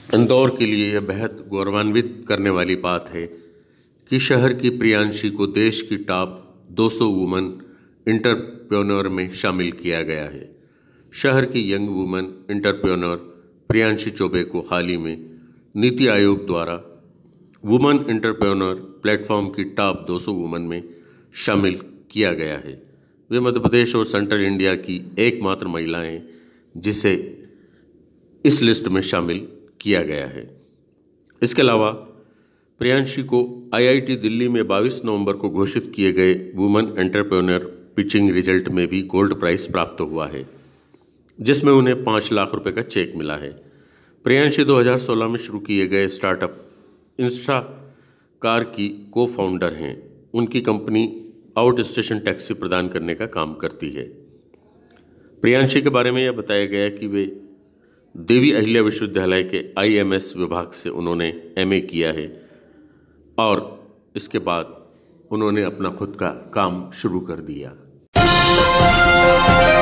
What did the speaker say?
इंदौर के लिए यह बेहद गौरवान्वित करने वाली बात है कि शहर की प्रियांशी को देश की टॉप 200 वुमन इंटरप्रेन्योर में शामिल किया गया है। शहर की young woman entrepreneur Priyanshi Choubey को हाल ही में नीति आयोग द्वारा वुमन इंटरप्रेन्योर प्लेटफॉर्म की टॉप 200 वुमन में शामिल किया गया है। वे मध्य प्रदेश और सेंट्रल इंडिया की एकमात्र महिला हैं जिसे इस लिस्ट में शामिल किया गया है। इसके अलावा प्रियांशी को आईआईटी दिल्ली में 22 नवंबर को घोषित किए गए वुमेन एंटरप्रेन्योर पिचिंग रिजल्ट में भी गोल्ड प्राइज प्राप्त हुआ है, जिसमें उन्हें 5 लाख रुपए का चेक मिला है। प्रियांशी 2016 में शुरू किए गए स्टार्टअप इंस्टाकार की को फाउंडर हैं। उनकी कंपनी आउट स्टेशन टैक्सी प्रदान करने का काम करती है। प्रियांशी के बारे में यह बताया गया कि वे देवी अहिल्या विश्वविद्यालय के आईएमएस विभाग से उन्होंने एमए किया है और इसके बाद उन्होंने अपना खुद का काम शुरू कर दिया।